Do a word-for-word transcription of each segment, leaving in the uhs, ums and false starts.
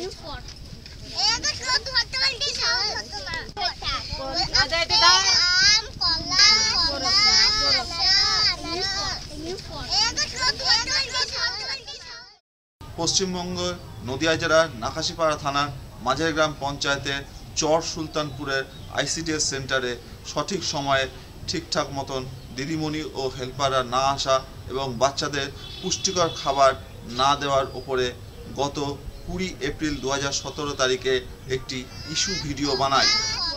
পশ্চিমবঙ্গের নদিয়া জেলার নাকাশিপাড়া থানার মাঝেরগ্রাম পঞ্চায়েতের চর সুলতানপুরের আইসিডিএস সেন্টারে সঠিক সময়ে ঠিকঠাক মতন দিদিমণি ও হেল্পাররা না আসা এবং বাচ্চাদের পুষ্টিকর খাবার না দেওয়ার ওপরে গত কুড়ি এপ্রিল দু হাজার সতেরো তারিখে একটি ইস্যু ভিডিও বানায়।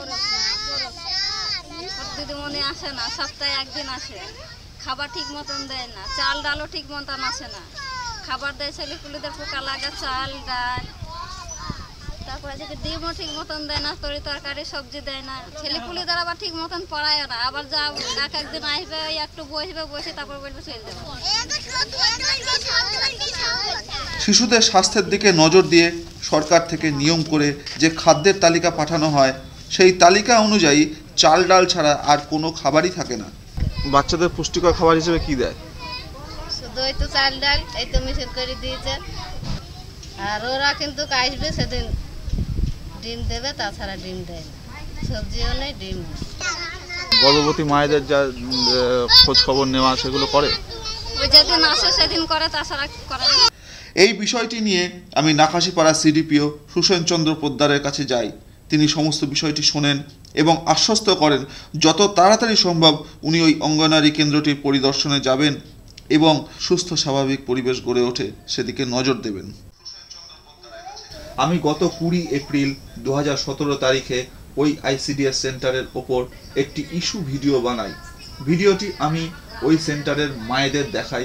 দিদিমণি আসে না, সপ্তাহে একদিন আসে, খাবার ঠিক মতন দেয় না, চাল ডালও ঠিক মতন আসে না, খাবার দেয় ছেলেপুলিদের পোকা লাগা চাল ডাল, তারপরে যে ডিমও ঠিক মতন দেয় না, তরি তরকারি সবজি দেয় না, ছেলেপুলিদের আবার ঠিক মতন পড়ায় না, আবার যা এক একদিন আসবে একটু বসবে, বসে তারপর বলবে চলে যাবে। শিশুদের স্বাস্থ্যের দিকে নজর দিয়ে সরকার থেকে নিয়ম করে যে খাদ্যের তালিকা পাঠানো হয় সেই তালিকা অনুযায়ী চাল ডাল ছাড়া আর কোনো খাবারই থাকে না। বাচ্চাদের পুষ্টিকর খাবার হিসেবে কি দেয়? শুধু এই তো চাল ডাল এই তো মিশিয়ে করে দিয়েছে, আর ওরা কিন্তু আসবে সেদিন ডিম দেবে, তাছাড়া ডিম দেয় না, সবজিও নেই ডিম নেই। গর্ভবতী মায়েদের যা খোঁজ খবর নেওয়া সেগুলো করে, ওই যেদিন আসে সেদিন করে, তাছাড়া করে না। এই বিষয়টি নিয়ে আমি নাকাশিপাড়া সিডিপিও সুসেন চন্দ্র পোদ্দারের কাছে যাই। তিনি সমস্ত বিষয়টি শোনেন এবং আশ্বস্ত করেন যত তাড়াতাড়ি সম্ভব উনি ওই অঙ্গনারী কেন্দ্রটির পরিদর্শনে যাবেন এবং সুস্থ স্বাভাবিক পরিবেশ গড়ে ওঠে সেদিকে নজর দেবেন। আমি গত কুড়ি এপ্রিল দু হাজার সতেরো তারিখে ওই আইসিডিএস সেন্টারের ওপর একটি ইস্যু ভিডিও বানাই। ভিডিওটি আমি ওই সেন্টারের মায়েদের দেখাই।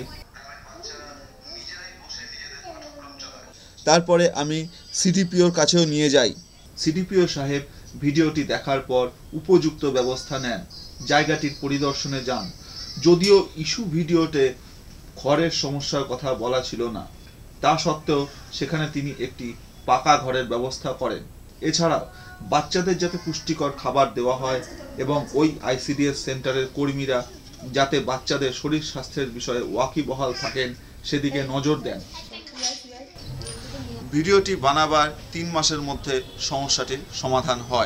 তারপরে আমি সিডিপিওর কাছেও নিয়ে যাই। সিডিপিও সাহেব ভিডিওটি দেখার পর উপযুক্ত ব্যবস্থা নেন, জায়গাটির পরিদর্শনে যান। যদিও ইস্যু ভিডিওতে ঘরের সমস্যার কথা বলা ছিল না, তা সত্ত্বেও সেখানে তিনি একটি পাকা ঘরের ব্যবস্থা করেন। এছাড়াও বাচ্চাদের যাতে পুষ্টিকর খাবার দেওয়া হয় এবং ওই আইসিডিএস সেন্টারের কর্মীরা যাতে বাচ্চাদের শরীর স্বাস্থ্যের বিষয়ে ওয়াকিবহাল থাকেন সেদিকে নজর দেন। ভিডিওটি বানাবার তিন মাসের মধ্যে সমস্যাটির সমাধান হয়।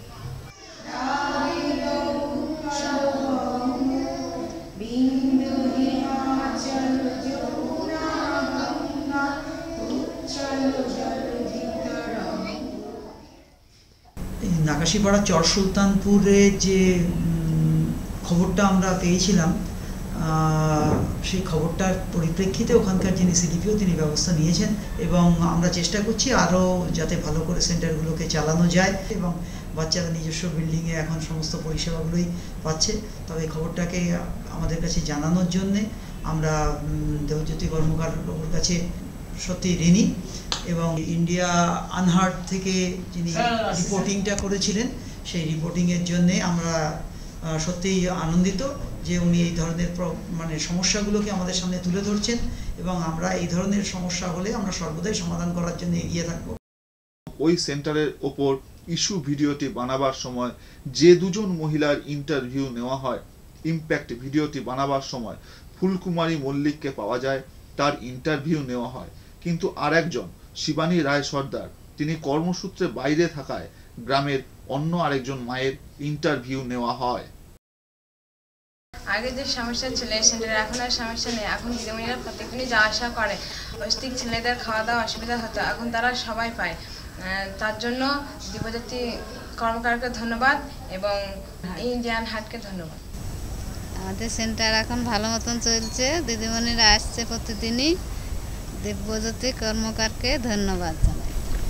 নাকাশিপাড়া চর সুলতানপুরে যে খবরটা আমরা পেয়েছিলাম, সেই খবরটার পরিপ্রেক্ষিতে ওখানকার যিনি সিডিপিও তিনি ব্যবস্থা নিয়েছেন এবং আমরা চেষ্টা করছি আরও যাতে ভালো করে সেন্টারগুলোকে চালানো যায় এবং বাচ্চারা নিজস্ব বিল্ডিংয়ে এখন সমস্ত পরিষেবাগুলোই পাচ্ছে। তবে খবরটাকে আমাদের কাছে জানানোর জন্যে আমরা দেবজ্যোতি কর্মকার বাবুর কাছে সত্যি ঋণী এবং ইন্ডিয়া আনহার্ট থেকে যিনি রিপোর্টিংটা করেছিলেন সেই রিপোর্টিংয়ের জন্যে আমরা সত্যিই আনন্দিত যে উনি এই ধরনের মানে সমস্যাগুলোকে আমাদের সামনে তুলে ধরছেন এবং আমরা এই ধরনের সমস্যা হলে আমরা সর্বদাই সমাধান করার জন্য এগিয়ে থাকব। ওই সেন্টারের ওপর ইস্যু ভিডিওটি বানাবার সময় যে দুজন মহিলার ইন্টারভিউ নেওয়া হয়, ইম্প্যাক্ট ভিডিওটি বানাবার সময় ফুলকুমারী মল্লিককে পাওয়া যায়, তার ইন্টারভিউ নেওয়া হয়, কিন্তু আর একজন শিবানী রায় সর্দার তিনি কর্মসূত্রে বাইরে থাকায় গ্রামের অন্য আরেকজন মায়ের ইন্টারভিউ নেওয়া হয়। আগে যে সমস্যা ছিল এই সেন্টারে এখন আর সমস্যা নেই। এখন দিদিমণিরা প্রত্যেকদিনই যাওয়া আসা করে, অস্তিক ছেলেদের খাওয়া দাওয়া অসুবিধা হতো, এখন তারা সবাই পায়। তার জন্য দেবজ্যোতি কর্মকারকে ধন্যবাদ এবং ইন্ডিয়ান হাটকে ধন্যবাদ। আমাদের সেন্টার এখন ভালো মতন চলছে, দিদিমণিরা আসছে প্রতিদিনই। দেবজ্যোতি কর্মকারকে ধন্যবাদ জানাই।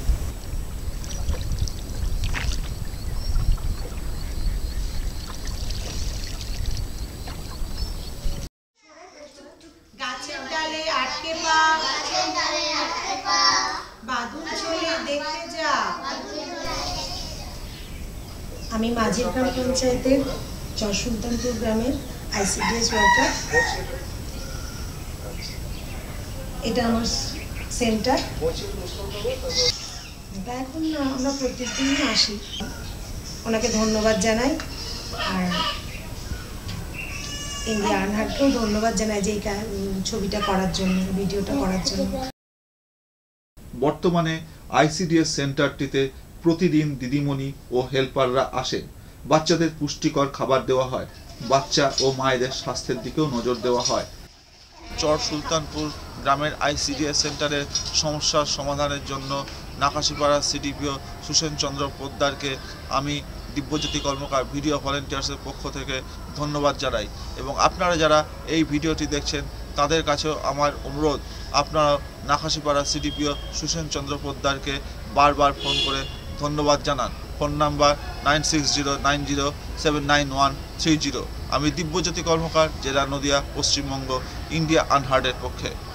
গাছের ডালে আটকে পা, বাদুড় চলে দেখতে যা। আমি মাঝেরগ্রাম পঞ্চায়েতের চর সুলতানপুর গ্রামের আইসিডিএস ওয়ার্কার। এটা আমার সেন্টার। এখন আমরা প্রত্যেকদিনই আসি, ওনাকে ধন্যবাদ জানাই আর ইন্ডিয়া আনহার্টকেও ধন্যবাদ জানাই যে এই ছবিটা করার জন্য, ভিডিওটা করার জন্য। বর্তমানে আইসিডিএস সেন্টারটিতে প্রতিদিন দিদিমণি ও হেল্পাররা আসেন। বাচ্চাদের পুষ্টিকর খাবার দেওয়া হয়, বাচ্চা ও মায়েদের স্বাস্থ্যের দিকেও নজর দেওয়া হয়। চর সুলতানপুর গ্রামের আইসিডিএস সেন্টারের সমস্যার সমাধানের জন্য নাকাশিপাড়া সিডিপিও সুসেন চন্দ্র পোদ্দারকে আমি দিব্যজ্যোতি কর্মকার ভিডিও ভলেন্টিয়ার্সের পক্ষ থেকে ধন্যবাদ জানাই। এবং আপনারা যারা এই ভিডিওটি দেখছেন তাদের কাছেও আমার অনুরোধ, আপনারা নাকাশিপাড়া সিডিপিও সুসেন চন্দ্র পোদ্দারকে বারবার ফোন করে ধন্যবাদ জানান। Phone number nine six zero nine zero seven nine one three zero. আমি দিব্যজ্যোতি কর্মকার, জেলা নদিয়া, পশ্চিমবঙ্গ, ইন্ডিয়া আনহার্ডের পক্ষে।